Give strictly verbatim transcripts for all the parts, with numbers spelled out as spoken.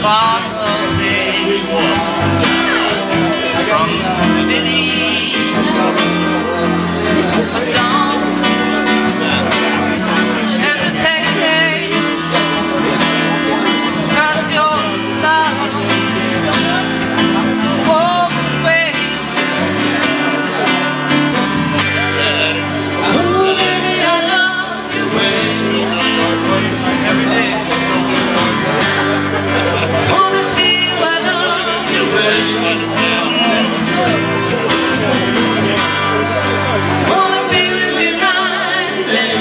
far away from the city of dawn and the technique, 'cause your love walk away. Ooh, baby, I love you every day. Wanna tell you I love you wanna be with you night and day.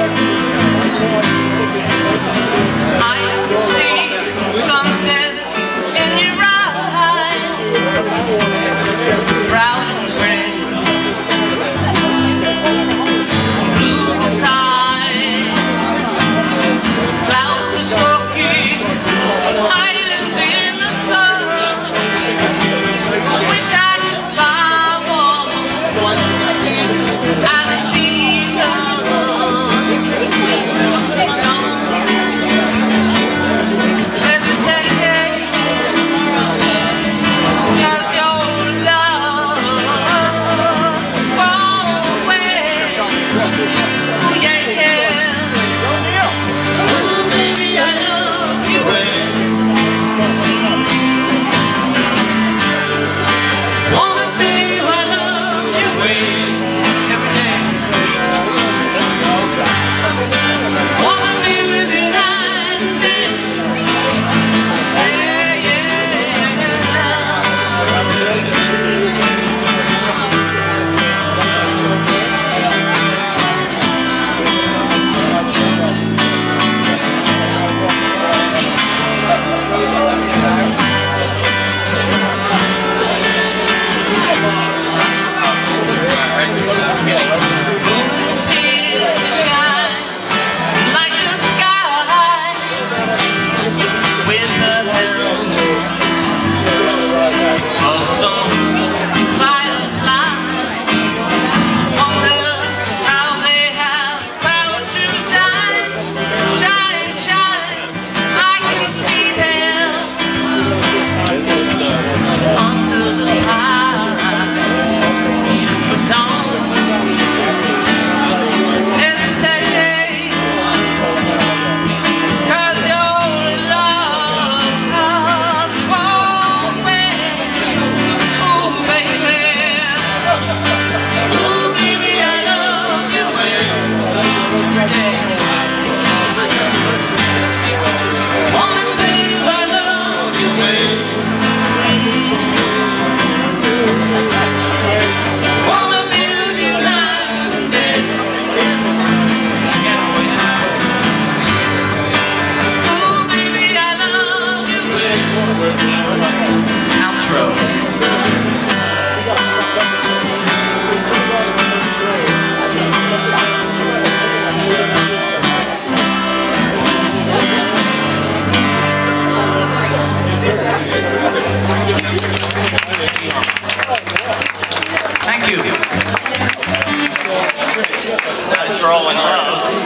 I can see sunset in your eyes, brown and gray, blue side, clouds are smoky, islands in the sun. Wish I could fly one out of season. Hesitate, 'cause your love won't away. Ooh, yeah, yeah. Ooh, baby, I love you. Wanna tell you I love you every day. Wanna be with you night and day. Yeah, yeah, yeah. Moon appears to shine like the sky with the help of some firefly. Wonder how they have power to shine, shine, shine. I can see them under the eye of dawn. Hesitate, 'cause your love won't away. Ooh, baby, ooh, baby, I love you every day. Wanna tell you I love you. Wanna be with you night and day. Ooh, baby, I love you. Outro. Thank you. That's rolling.